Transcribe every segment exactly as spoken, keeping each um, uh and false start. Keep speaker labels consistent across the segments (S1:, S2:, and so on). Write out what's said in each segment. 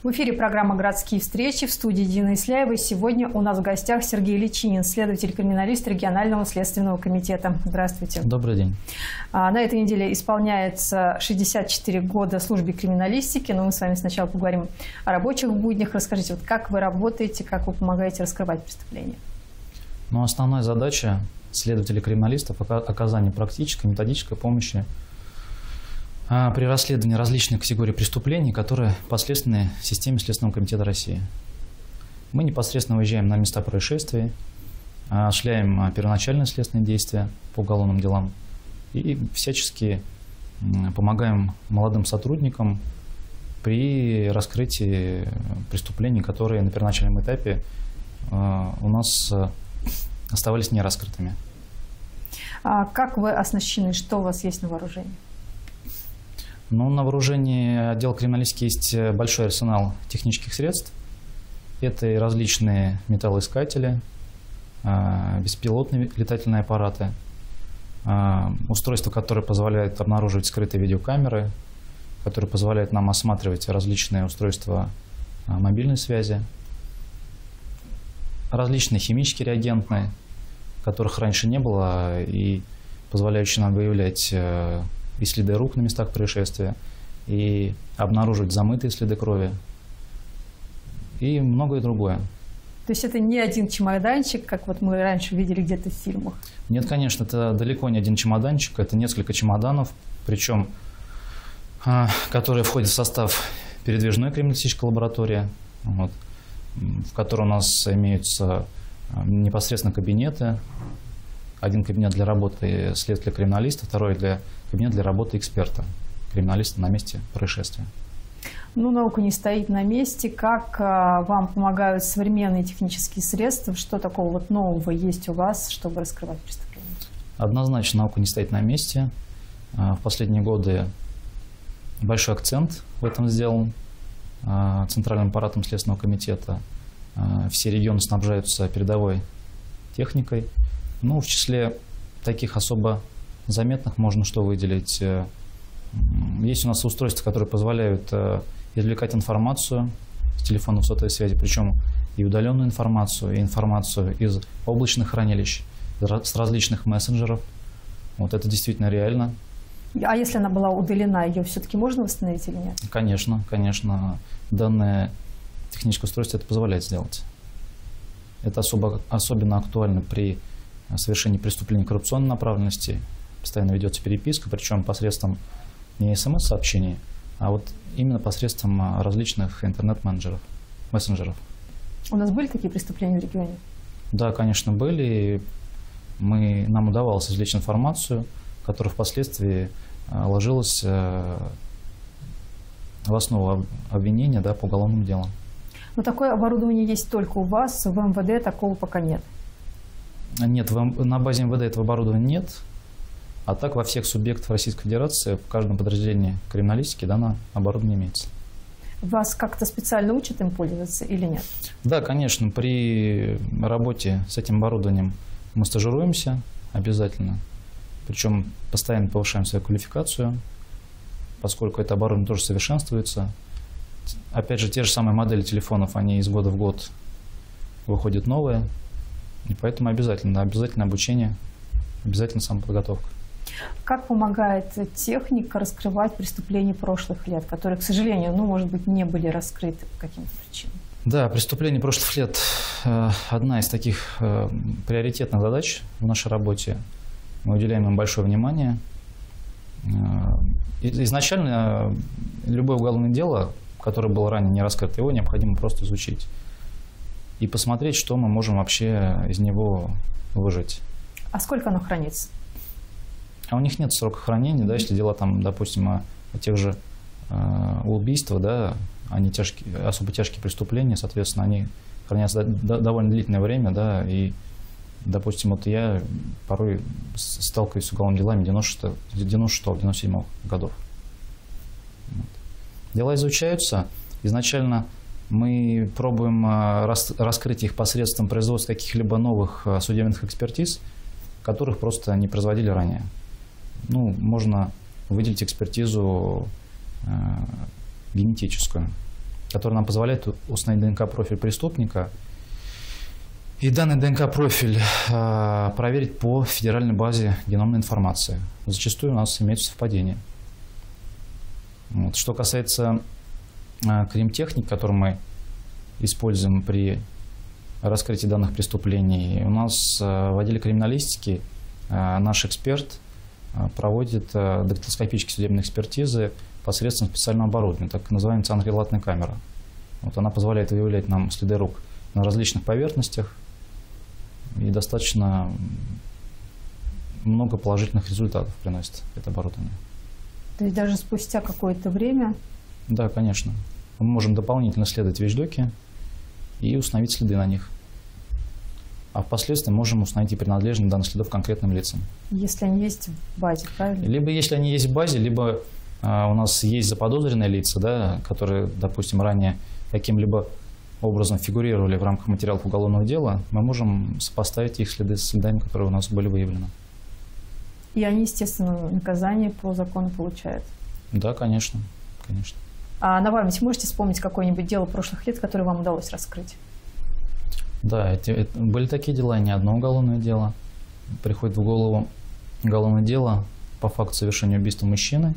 S1: В эфире программа «Городские встречи», в студии Дина Исляева. Сегодня у нас в гостях Сергей Личинин, следователь-криминалист регионального следственного комитета. Здравствуйте.
S2: Добрый день.
S1: На этой неделе исполняется шестьдесят четыре года службе криминалистики, но мы с вами сначала поговорим о рабочих буднях. Расскажите, вот как вы работаете, как вы помогаете раскрывать преступления?
S2: Ну, основная задача следователей-криминалистов – оказание практической, методической помощи при расследовании различных категорий преступлений, которые подследственны в системе Следственного комитета России. Мы непосредственно выезжаем на места происшествий, осуществляем первоначальные следственные действия по уголовным делам и всячески помогаем молодым сотрудникам при раскрытии преступлений, которые на первоначальном этапе у нас оставались нераскрытыми.
S1: А как вы оснащены? Что у вас есть на вооружении?
S2: Ну, на вооружении отдела криминалистики есть большой арсенал технических средств. Это и различные металлоискатели, беспилотные летательные аппараты, устройства, которые позволяют обнаруживать скрытые видеокамеры, которые позволяют нам осматривать различные устройства мобильной связи, различные химические реагентные, которых раньше не было, и позволяющие нам выявлять и следы рук на местах происшествия, и обнаруживать замытые следы крови, и многое другое.
S1: То есть это не один чемоданчик, как вот мы раньше видели где-то в фильмах?
S2: Нет, конечно, это далеко не один чемоданчик, это несколько чемоданов, причем которые входят в состав передвижной криминалистической лаборатории, вот, в которой у нас имеются непосредственно кабинеты. Один кабинет для работы следователя-криминалиста, второй для кабинет для работы эксперта, криминалиста на месте происшествия.
S1: Ну, наука не стоит на месте. Как а, вам помогают современные технические средства? Что такого вот нового есть у вас, чтобы раскрывать преступления?
S2: Однозначно наука не стоит на месте. В последние годы большой акцент в этом сделан Центральным аппаратом Следственного комитета. Все регионы снабжаются передовой техникой. Ну, в числе таких особо заметных можно что выделить. Есть у нас устройства, которые позволяют извлекать информацию с телефонов сотовой связи, причем и удаленную информацию, и информацию из облачных хранилищ, с различных мессенджеров. Вот это действительно реально.
S1: А если она была удалена, ее все-таки можно восстановить или нет?
S2: Конечно, конечно. Данное техническое устройство это позволяет сделать. Это особо, особенно актуально при совершении преступлений коррупционной направленности. Постоянно ведется переписка, причем посредством не смс-сообщений, а вот именно посредством различных интернет-менеджеров, мессенджеров.
S1: У нас были такие преступления в регионе? Да,
S2: конечно, были. Мы, нам удавалось извлечь информацию, которая впоследствии ложилась в основу обвинения, да, по уголовным делам.
S1: Но такое оборудование есть только у вас, в эм вэ дэ такого пока нет?
S2: Нет, на базе эм вэ дэ этого оборудования нет. А так во всех субъектах Российской Федерации, в каждом подразделении криминалистики данное оборудование имеется.
S1: Вас как-то специально учат им пользоваться или нет? Да,
S2: конечно. При работе с этим оборудованием мы стажируемся обязательно. Причем постоянно повышаем свою квалификацию, поскольку это оборудование тоже совершенствуется. Опять же, те же самые модели телефонов, они из года в год выходят новые. И поэтому обязательно, да, обязательно обучение, обязательно самоподготовка.
S1: Как помогает техника раскрывать преступления прошлых лет, которые, к сожалению, ну, может быть, не были раскрыты по каким-то причинам?
S2: Да, преступления прошлых лет – одна из таких приоритетных задач в нашей работе. Мы уделяем им большое внимание. Изначально любое уголовное дело, которое было ранее не раскрыто, его необходимо просто изучить и посмотреть, что мы можем вообще из него выжать.
S1: А сколько оно хранится?
S2: А у них нет срока хранения, да, если дело там, допустим, о, о тех же э, убийствах, да, они тяжкие, особо тяжкие преступления, соответственно, они хранятся до, довольно длительное время, да, и, допустим, вот я порой сталкиваюсь с уголовными делами девяносто шестого — девяносто седьмого годов. Вот. Дела изучаются. Изначально мы пробуем рас, раскрыть их посредством производства каких-либо новых судебных экспертиз, которых просто не производили ранее. Ну, можно выделить экспертизу э, генетическую. который нам позволяет установить ДНК-профиль преступника. И данный ДНК-профиль э, проверить по федеральной базе геномной информации. Зачастую у нас имеются совпадения. Вот. Что касается э, крим-техник, которые мы используем при раскрытии данных преступлений, у нас э, в отделе криминалистики э, наш эксперт э, проводит э, дактилоскопические судебные экспертизы посредством специального оборудования, так называемая цианокрилатная камера. Вот она позволяет выявлять нам следы рук на различных поверхностях, и достаточно много положительных результатов приносит это оборудование.
S1: То есть даже спустя какое-то время?
S2: Да, конечно. Мы можем дополнительно исследовать вещдоки и установить следы на них. А впоследствии можем установить и принадлежность данных следов конкретным лицам.
S1: Если они есть в базе, правильно?
S2: Либо если они есть в базе, либо а, у нас есть заподозренные лица, да, которые, допустим, ранее каким-либо образом фигурировали в рамках материалов уголовного дела, мы можем сопоставить их следы с следами, которые у нас были выявлены.
S1: И они, естественно, наказание по закону получают?
S2: Да, конечно, конечно.
S1: А на память можете вспомнить какое-нибудь дело прошлых лет, которое вам удалось раскрыть?
S2: Да, это, это, были такие дела, не одно уголовное дело. Приходит в голову уголовное дело по факту совершения убийства мужчины.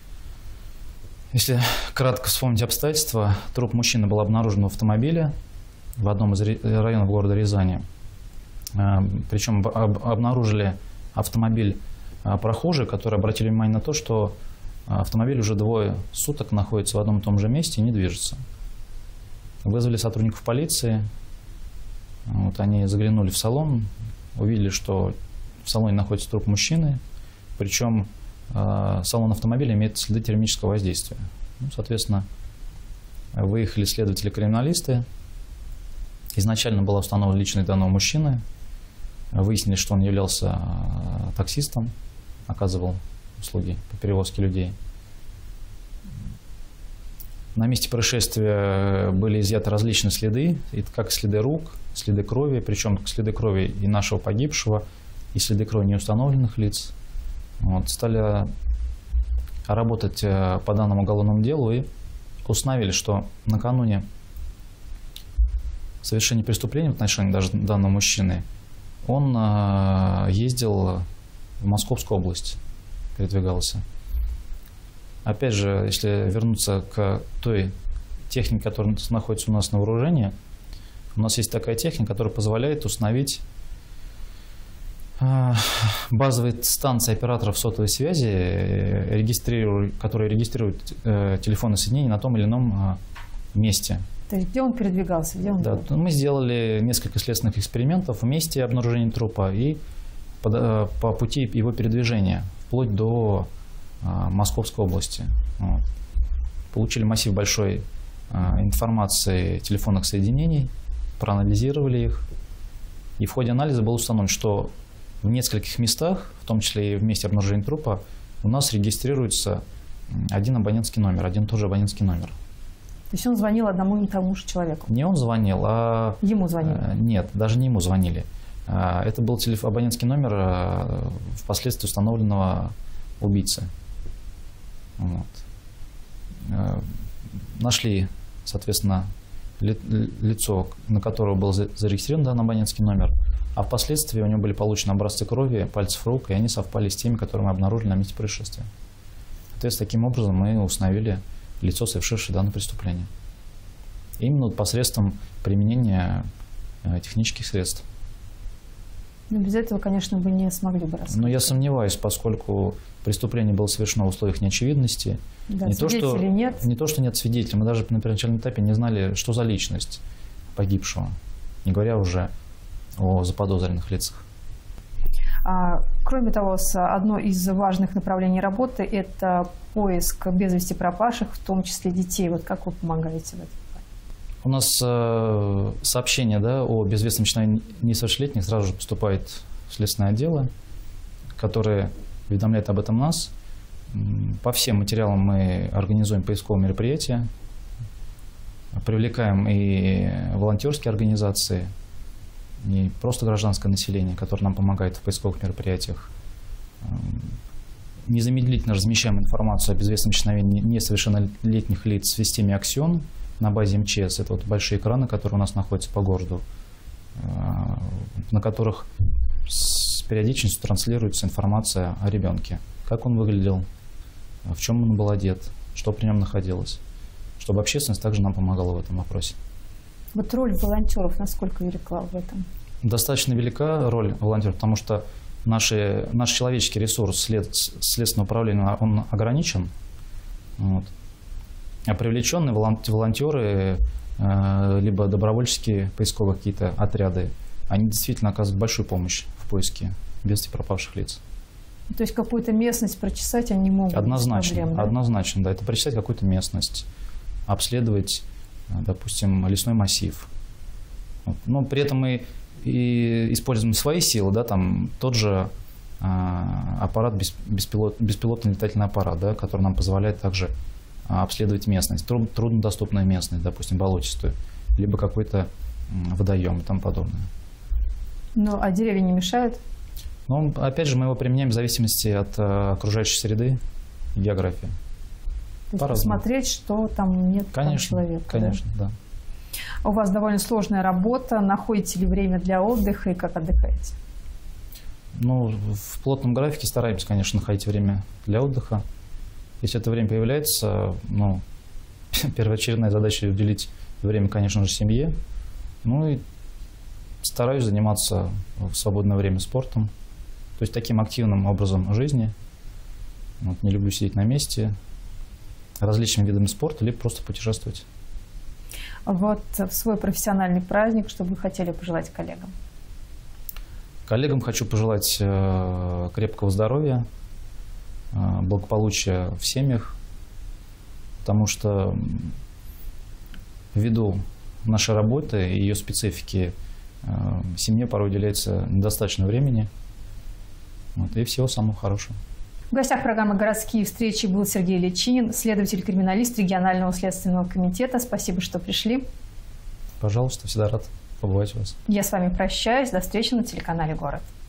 S2: Если кратко вспомнить обстоятельства, труп мужчины был обнаружен в автомобиле в одном из районов города Рязани. Причем обнаружили автомобиль прохожие, которые обратили внимание на то, что автомобиль уже двое суток находится в одном и том же месте и не движется. Вызвали сотрудников полиции, вот они заглянули в салон, увидели, что в салоне находится труп мужчины, причем салон автомобиля имеет следы термического воздействия. Ну, соответственно, выехали следователи-криминалисты. Изначально была установлена личность данного мужчины. Выяснили, что он являлся таксистом, оказывал услуги по перевозке людей. На месте происшествия были изъяты различные следы, как следы рук, следы крови, причем следы крови и нашего погибшего, и следы крови неустановленных лиц. Вот, стали работать по данному уголовному делу и установили, что накануне совершения преступления в отношении даже данного мужчины он ездил в Московскую область, передвигался. Опять же, если вернуться к той технике, которая находится у нас на вооружении, у нас есть такая техника, которая позволяет установить базовые станции операторов сотовой связи, регистрируют, которые регистрируют э, телефонные соединения на том или ином э, месте.
S1: То есть где он передвигался? Где он
S2: да, был? Мы сделали несколько следственных экспериментов в месте обнаружения трупа и по, э, по пути его передвижения, вплоть до э, Московской области. Вот. Получили массив большой э, информации телефонных соединений, проанализировали их, и в ходе анализа было установлено, что в нескольких местах, в том числе и в месте обнаружения трупа, у нас регистрируется один абонентский номер, один и тот же абонентский номер.
S1: То есть он звонил одному и тому же человеку?
S2: Не он звонил, а...
S1: Ему звонили?
S2: Нет, даже не ему звонили. Это был телеф... абонентский номер впоследствии установленного убийцы. Вот. Нашли, соответственно, ли... лицо, на которого был зарегистрирован данный абонентский номер. А впоследствии у него были получены образцы крови, пальцев рук, и они совпали с теми, которые мы обнаружили на месте происшествия. То есть таким образом мы установили лицо, совершившее данное преступление. Именно посредством применения технических средств.
S1: Но без этого, конечно, вы не смогли бы раскрыть.
S2: Но я сомневаюсь, поскольку преступление было совершено в условиях неочевидности.
S1: Да,
S2: не, то, что,
S1: нет.
S2: не то, что нет свидетелей, мы даже на первоначальном этапе не знали, что за личность погибшего, не говоря уже о заподозренных лицах.
S1: А, кроме того, одно из важных направлений работы – это поиск без вести пропавших, в том числе детей. Вот как вы помогаете в этом?
S2: У нас э, сообщение да, о безвестном исчезновении несовершеннолетних сразу же поступает в следственное отдело, которое уведомляет об этом нас. По всем материалам мы организуем поисковые мероприятия, привлекаем и волонтерские организации, не просто гражданское население, которое нам помогает в поисковых мероприятиях. Незамедлительно размещаем информацию о безвестном исчезновении несовершеннолетних лиц в системе Аксион. на базе эм че эс. Это вот большие экраны, которые у нас находятся по городу, на которых с периодичностью транслируется информация о ребенке. Как он выглядел, в чем он был одет, что при нем находилось. Чтобы общественность также нам помогала в этом вопросе.
S1: Вот роль волонтеров насколько велика в этом?
S2: Достаточно велика роль волонтеров, потому что наши, наш человеческий ресурс след, следственного управления он ограничен. Вот. А привлеченные волонтеры, либо добровольческие поисковые какие-то отряды, они действительно оказывают большую помощь в поиске без вести пропавших лиц.
S1: То есть какую-то местность прочесать они могут?
S2: Однозначно,
S1: проблем, да?
S2: однозначно, да. Это прочесать какую-то местность, обследовать, допустим, лесной массив. Вот. Но при этом мы и используем свои силы, да, там тот же а, аппарат, беспилот, беспилотный летательный аппарат, да, который нам позволяет также а, обследовать местность, труд, труднодоступную местность, допустим, болотистую, либо какой-то водоем и тому подобное.
S1: Ну, а деревья не мешают?
S2: Ну, опять же, мы его применяем в зависимости от а, окружающей среды и географии.
S1: То есть посмотреть, что там нет
S2: конечно,
S1: там человека.
S2: Конечно, да. да.
S1: У вас довольно сложная работа. Находите ли время для отдыха и как отдыхаете?
S2: Ну, в плотном графике стараемся, конечно, находить время для отдыха. Если это время появляется, ну, первоочередная задача уделить время, конечно же, семье. Ну и стараюсь заниматься в свободное время спортом. То есть таким активным образом жизни. Вот, не люблю сидеть на месте. Различными видами спорта, либо просто путешествовать.
S1: Вот в свой профессиональный праздник, что бы вы хотели пожелать коллегам?
S2: Коллегам хочу пожелать э, крепкого здоровья, э, благополучия в семьях, потому что ввиду нашей работы и ее специфики э, семье порой уделяется недостаточно времени. Вот, и всего самого хорошего.
S1: В гостях программы «Городские встречи» был Сергей Личинин, следователь-криминалист регионального следственного комитета. Спасибо, что пришли.
S2: Пожалуйста, всегда рад побывать у вас.
S1: Я с вами прощаюсь. До встречи на телеканале «Город».